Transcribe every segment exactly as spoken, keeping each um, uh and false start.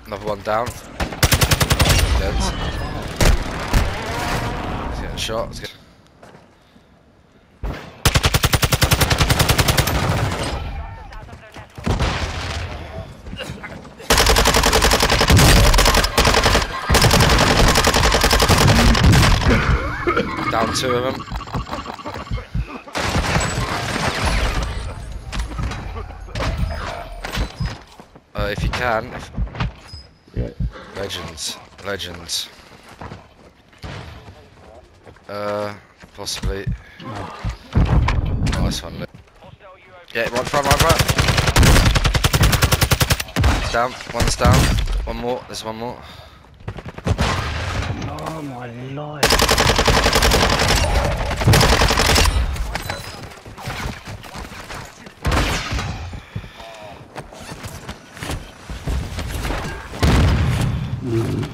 Another one down. Dead. He's getting shot. He's getting... Down two of them. Uh, if you can. If... Yeah. Legends. Legends. Uh, possibly. Nice one. Yeah, one front, one front. It's down. One's down. One more. There's one more. Oh my life. Mm.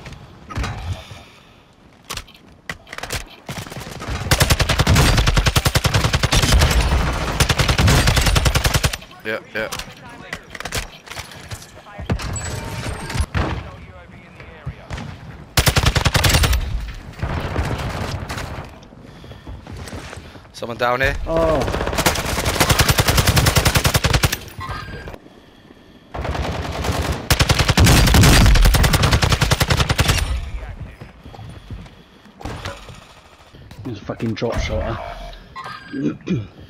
Yeah, yeah. Someone down here? Oh. There's a fucking drop shot. Huh?